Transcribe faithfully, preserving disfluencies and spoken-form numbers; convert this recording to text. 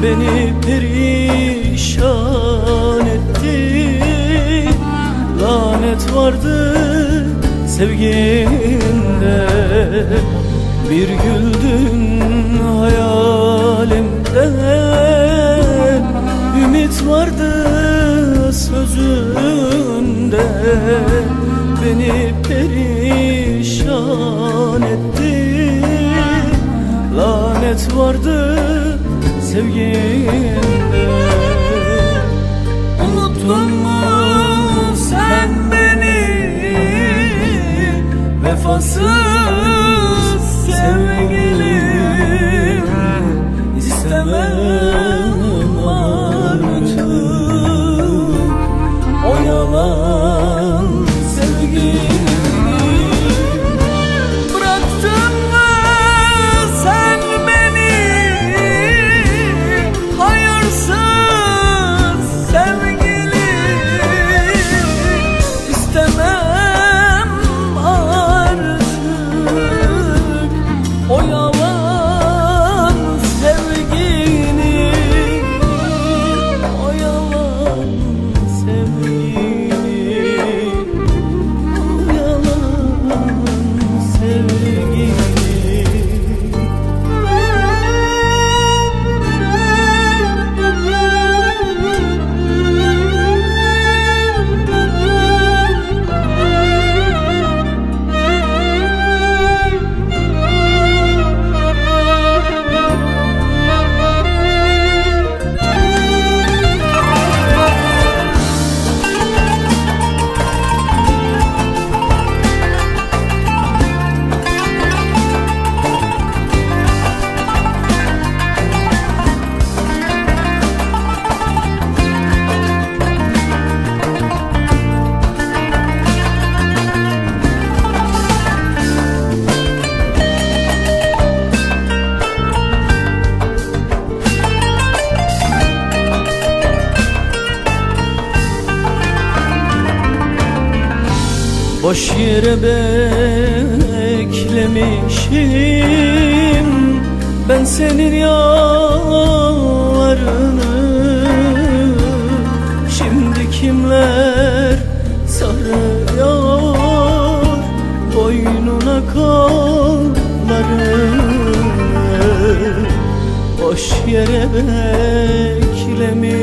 beni perişan etti. Lanet vardı sevginde, bir güldün hayalimde. Ümit vardı sözünde, beni perişan etti. Lanet vardı sevginde. Unuttun mu sen beni, vefasız sevgilim? İstemem artık o yalan sevgimi. Bıraktın mı sen beni, hayırsız sevgilim? İstemem artık o yalan sevgini, o yalan sevgini, o yalan sevgini. Boş yere beklemişim ben senin yollarını. Şimdi kimler sarıyor boynuna kollarını? Boş yere beklemişim